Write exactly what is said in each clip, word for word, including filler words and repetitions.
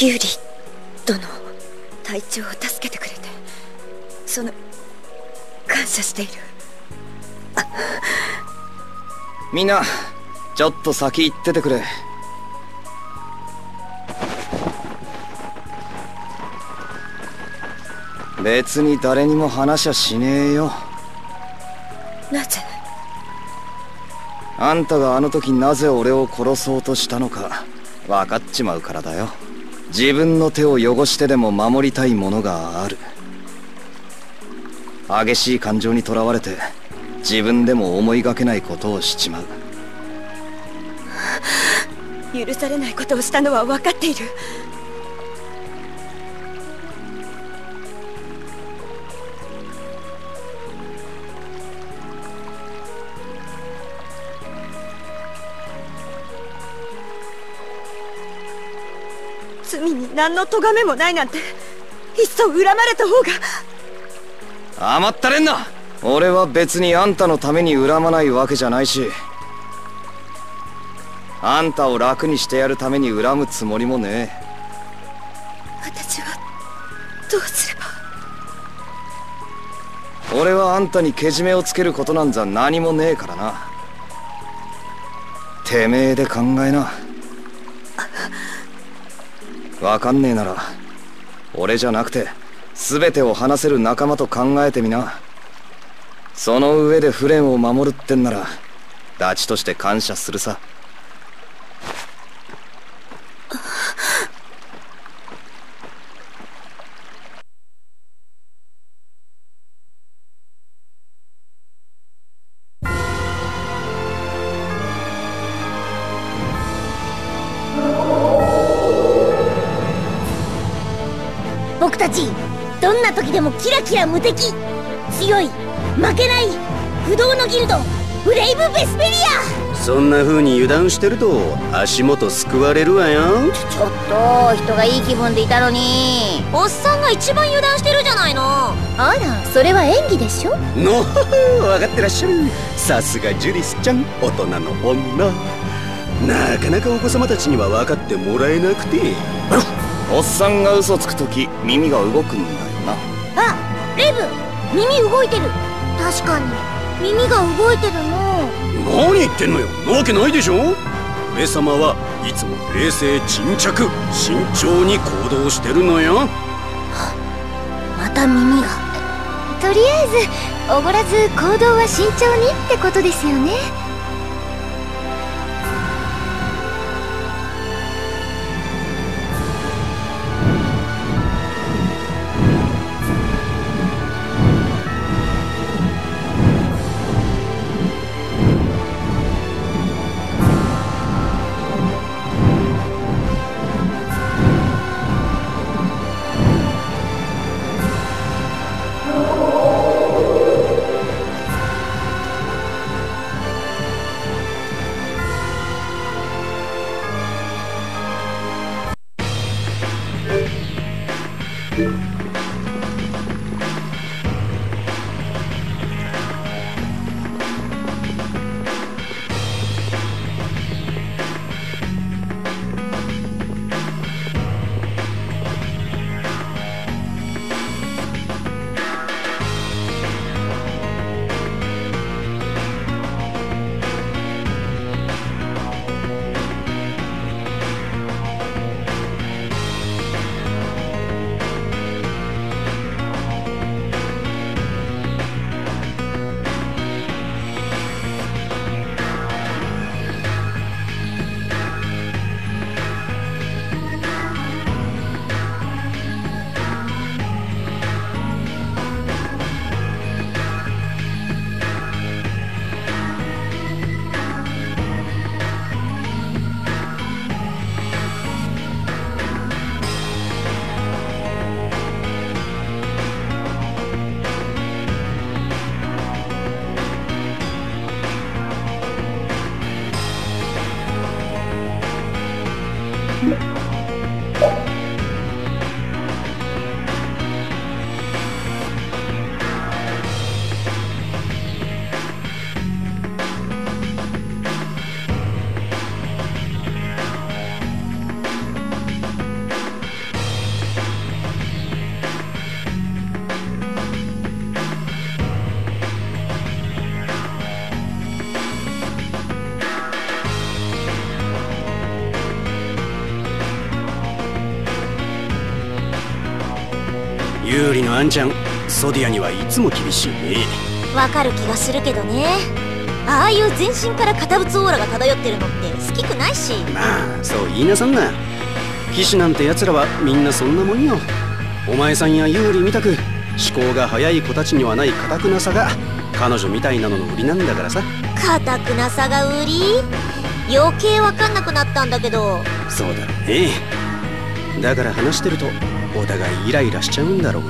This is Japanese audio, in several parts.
ユーリ殿、隊長を助けてくれて、その感謝している。 みんなちょっと先行っててくれ。別に誰にも話はしねえよ。 なぜ？ あんたがあの時なぜ俺を殺そうとしたのか分かっちまうからだよ。自分の手を汚してでも守りたいものがある。激しい感情にとらわれて自分でも思いがけないことをしちまう。 許されないことをしたのは分かっている。罪に何の咎めもないなんて、いっそ恨まれた方が。 甘ったれんな。俺は別にあんたのために恨まないわけじゃないし、あんたを楽にしてやるために恨むつもりもねえ。 私はどうすれば。 俺はあんたにけじめをつけることなんざ何もねえからな。てめえで考えな。わかんねえなら俺じゃなくて全てを話せる仲間と考えてみな。その上でフレンを守るってんならダチとして感謝するさ。 僕たちどんな時でもキラキラ無敵、強い、負けない、不動のギルドブレイブ・ベスペリア。 そんな風に油断してると足元すくわれるわよ。 ちょっと人がいい気分でいたのに。おっさんが一番油断してるじゃないの。あら、それは演技でしょ。 の分かってらっしゃる。さすがジュリスちゃん、大人の女。なかなかお子様たちには分かってもらえなくて。 おっさんが嘘つくとき耳が動くんだよな。 あ、レイブ、耳動いてる。確かに耳が動いてるの。 何言ってんのよ。なわけないでしょ。俺様はいつも冷静沈着、慎重に行動してるのよ。 また耳が。とりあえずおごらず行動は慎重にってことですよね。 のあんちゃん、ソディアにはいつも厳しいね。 わかる気がするけどね。ああいう全身から堅物オーラが漂ってるのって好きくないし。 まあそう言いなさんな。騎士なんて奴らはみんなそんなもんよ。お前さんやユーリみたく思考が早い子たちにはない堅くなさが彼女みたいなのの売りなんだからさ。 堅くなさが売り？余計わかんなくなったんだけど。 そうだろうね。だから話してるとお互いイライラしちゃうんだろうね。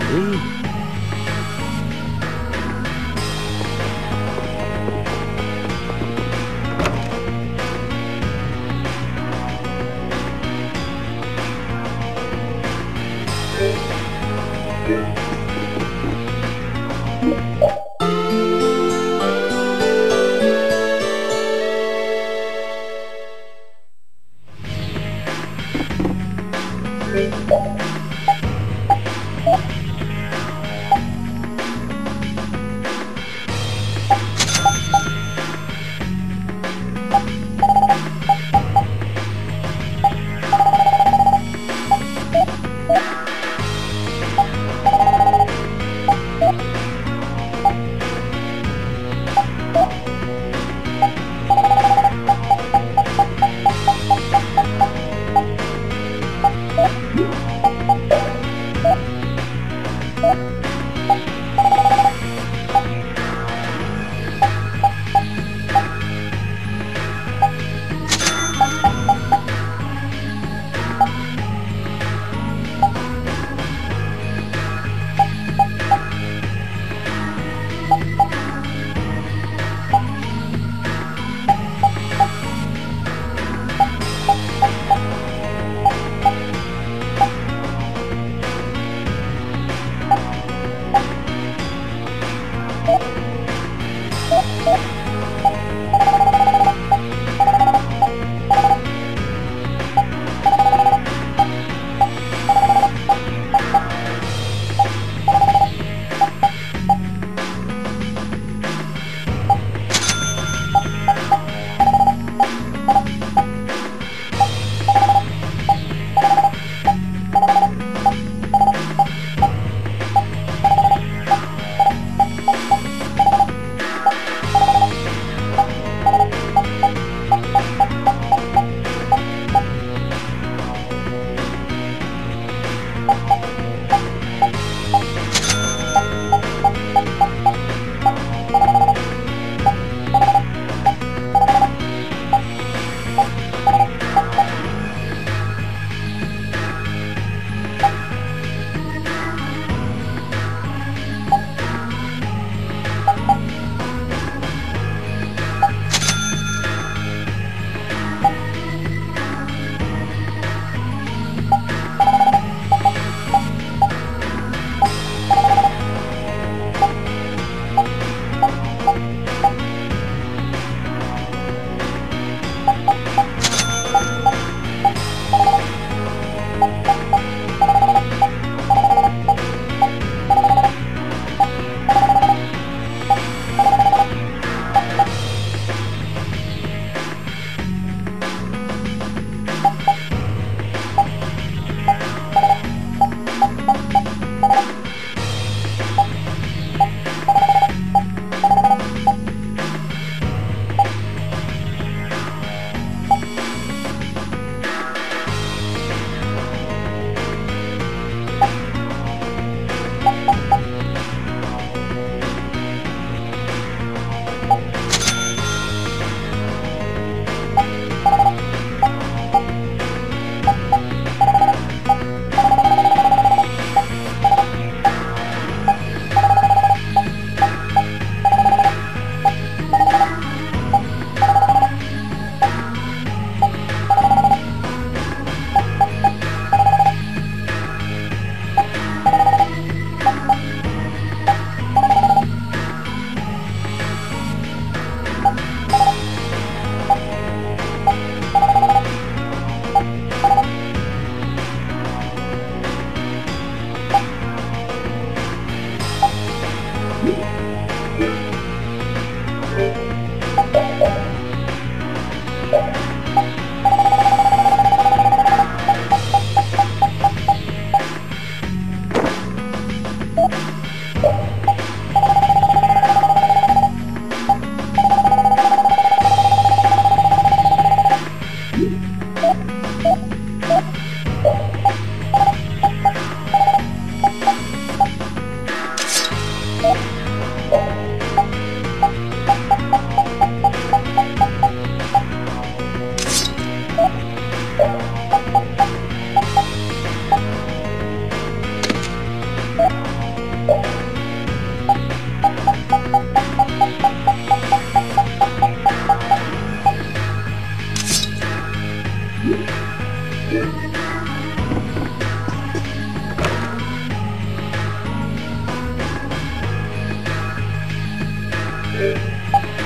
う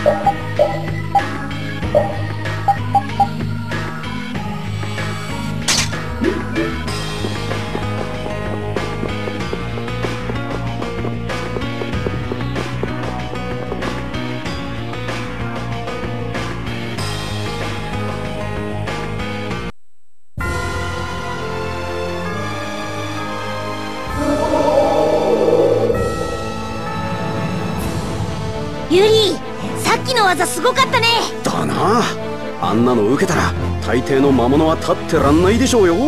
ユリ、さっきの技すごかったね。 だな。あんなの受けたら大抵の魔物は立ってらんないでしょうよ。うん、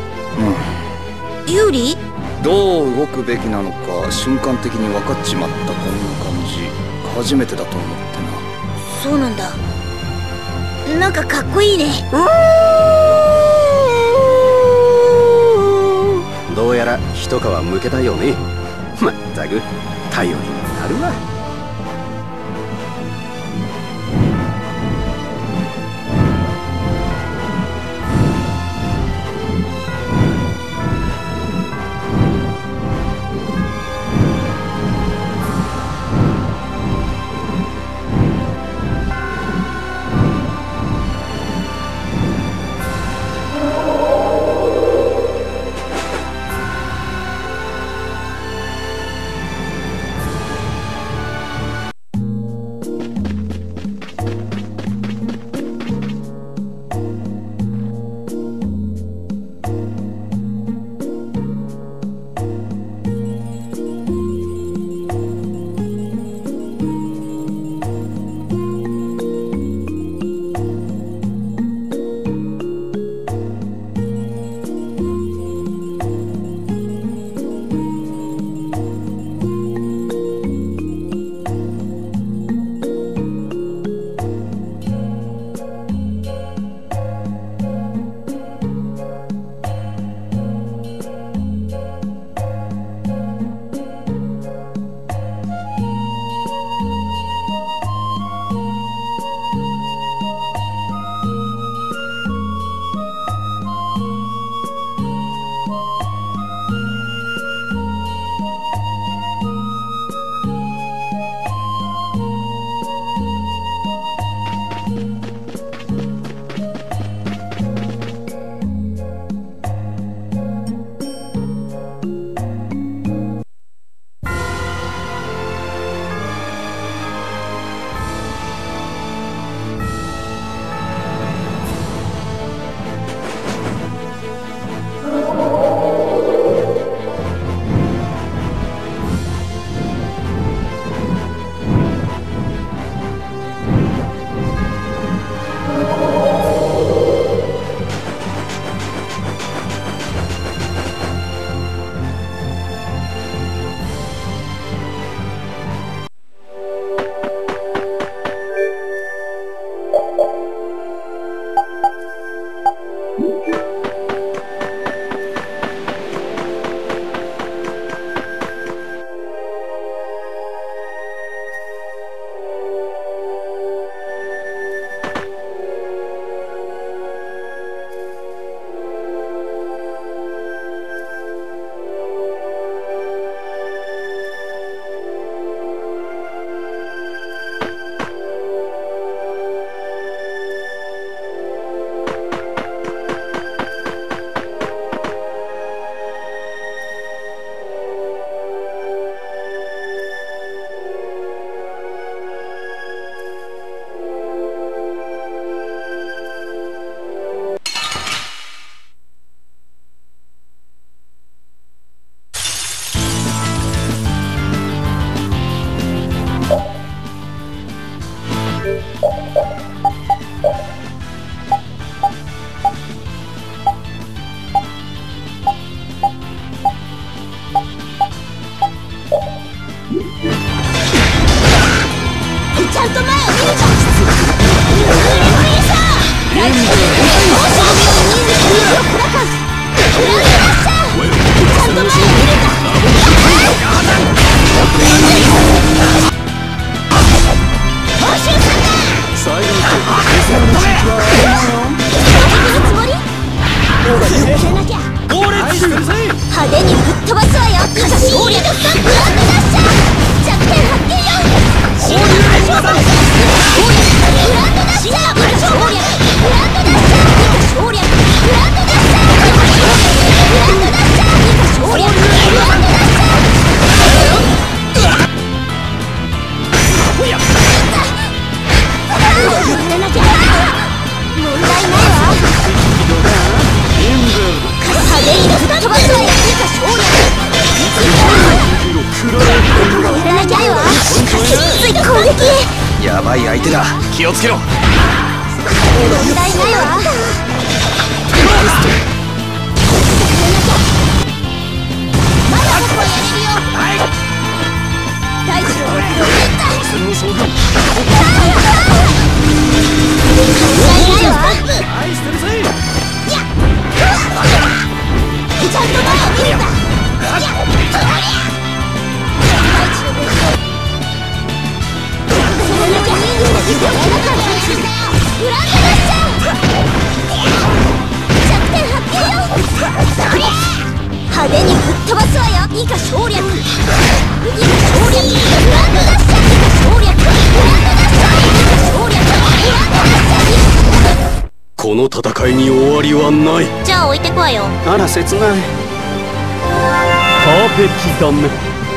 ユリ、 どう動くべきなのか瞬間的に分かっちまったこんな感じ初めてだと思ってな。 そうなんだ。なんかかっこいいね。 どうやら一皮むけたよね。まったく頼りになるわ。 弱点発見よ。 気をつけろ。 問題ないわ。まだ僕はやれるよ。大地の動きを見た。 その将軍問題ないわ。 愛してるぜ。 ちゃんと前を見るんだ。大地の動きをグランドダッシャー。弱点発見よ。派手にぶっ飛ばすわよ。以下省略。以下省略。グランドダッシャー。以下省略。グランドダッシャー。以下省略。グランドダッシャー。 この戦いに終わりはない。 じゃあ置いてくわよ。 あら切ない。パーフェキだね。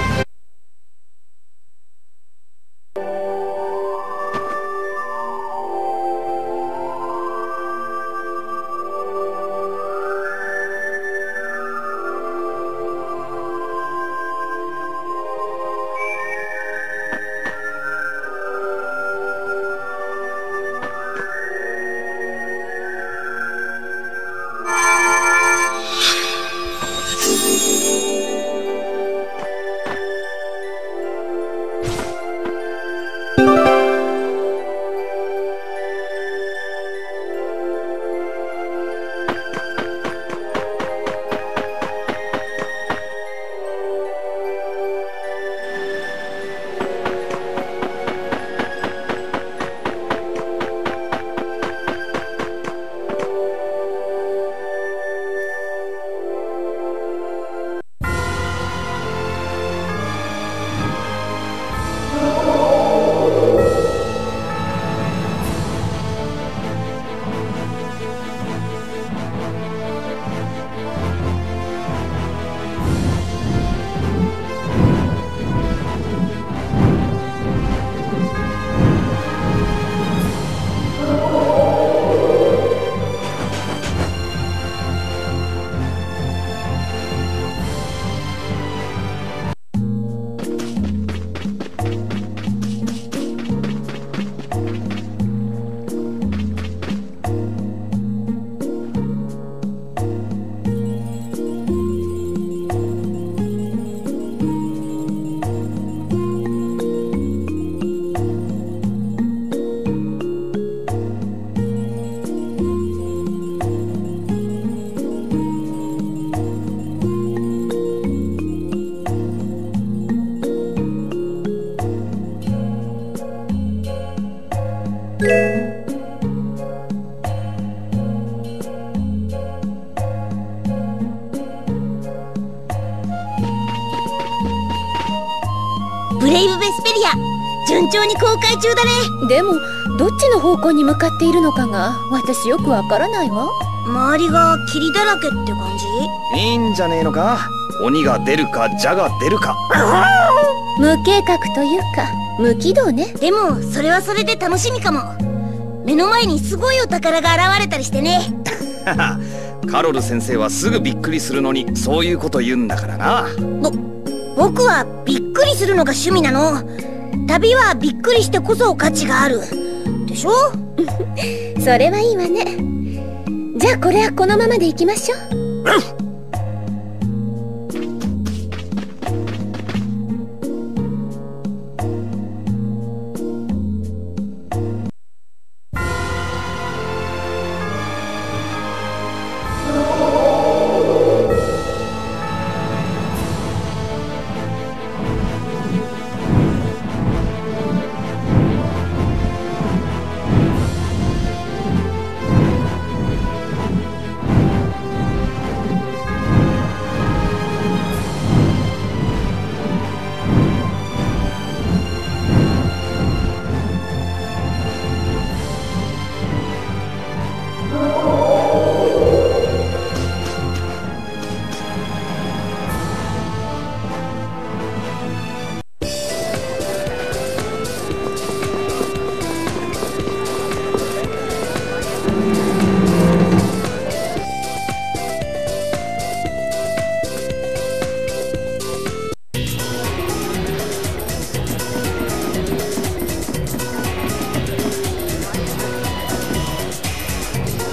ブレイブ・ベスペリア、順調に公開中だね。 でもどっちの方向に向かっているのかが私よくわからないわ。 周りが霧だらけって感じ？ いいんじゃねえのか。鬼が出るか蛇が出るか。 無計画というか無軌道ね。 でもそれはそれで楽しみかも。目の前にすごいお宝が現れたりしてね。 カロル先生はすぐびっくりするのにそういうこと言うんだからな。 ぼ僕はびっくりするのが趣味なの。旅はびっくりしてこそ価値があるでしょ。 それはいいわね。じゃあこれはこのままでいきましょう。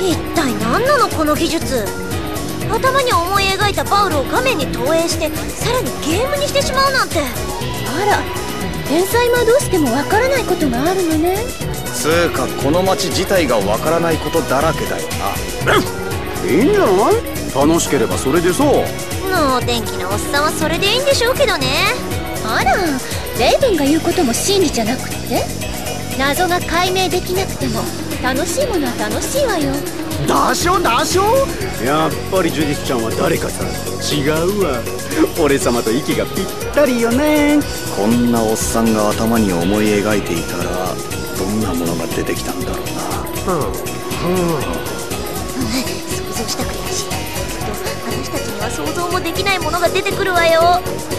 一体何なのこの技術。頭に思い描いたバウルを画面に投影してさらにゲームにしてしまうなんて。 あら、天才魔導士でもわからないことがあるのね。 つうかこの街自体がわからないことだらけだよな。 いいんじゃない？楽しければそれでそう。 能天気なおっさんはそれでいいんでしょうけどね。 あら、レイブンが言うことも真理じゃなくて、謎が解明できなくても楽しいものは楽しいわよ。 だしょだしょ。やっぱりジュディスちゃんは誰かさ。違うわ、俺様と息がぴったりよね。 こんなおっさんが頭に思い描いていたらどんなものが出てきたんだろうな。うん、うん、 想像したくないし、きっと私たちには想像もできないものが出てくるわよ。